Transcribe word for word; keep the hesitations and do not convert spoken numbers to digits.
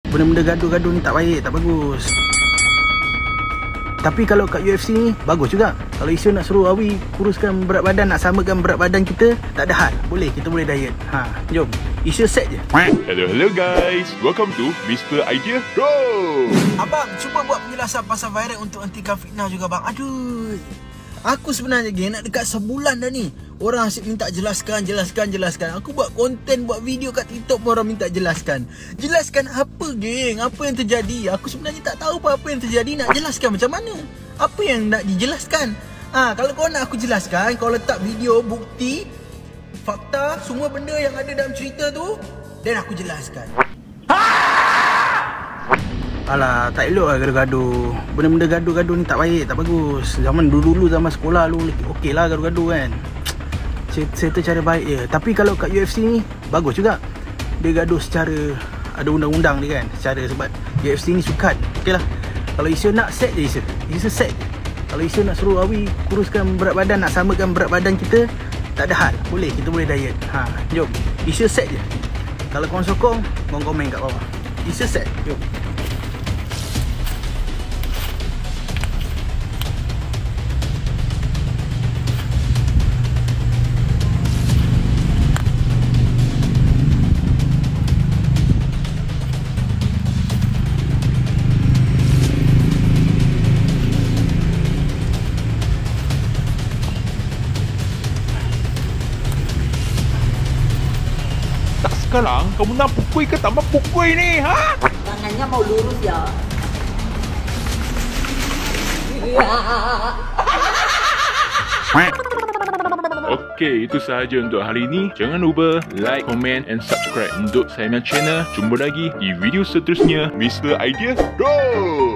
Benda-benda gaduh-gaduh ni tak baik, tak bagus. Tapi kalau kat U F C ni bagus juga. Kalau isu nak suruh Awi kuruskan berat badan, nak samakan berat badan kita, tak ada hal. Boleh, kita boleh diet. Ha, jom. Isu set je. Hello hello guys. Welcome to Mister Idea Go. Abang, cuba buat penjelasan pasal viral untuk hentikan fitnah juga bang. Aduh. Aku sebenarnya geng nak dekat sebulan dah ni. Orang asyik minta jelaskan, jelaskan, jelaskan. Aku buat konten, buat video kat TikTok pun orang minta jelaskan. Jelaskan apa geng? Apa yang terjadi? Aku sebenarnya tak tahu apa-apa yang terjadi. Nak jelaskan macam mana? Apa yang nak dijelaskan? Ah, ha, kalau kau nak aku jelaskan, kau letak video, bukti, fakta, semua benda yang ada dalam cerita tu, dan aku jelaskan. Alah, tak elok lah gaduh-gaduh. Benda-benda gaduh-gaduh ni tak baik, tak bagus. Zaman dulu-dulu, zaman sekolah lu okey lah gaduh-gaduh kan. Saya, saya tu cara baik je. Tapi kalau kat U F C ni bagus juga. Dia gaduh secara ada undang-undang dia kan. Secara sebab U F C ni sukat. Okey lah. Kalau isu nak set je isu. Isu set je. Kalau isu nak suruh Awi kuruskan berat badan, nak samakan berat badan kita, tak ada hal. Boleh, kita boleh diet. Ha, jom. Isu set je. Kalau korang sokong, korang komen kat bawah. Isu set. Jom. Sekarang kamu nak pukul ke tak mau pukul ni, ha? Tangannya mau lurus ya. Okey, itu sahaja untuk hari ini. Jangan lupa like, comment and subscribe untuk saya punya channel. Jumpa lagi di video seterusnya. Mister Idea Go!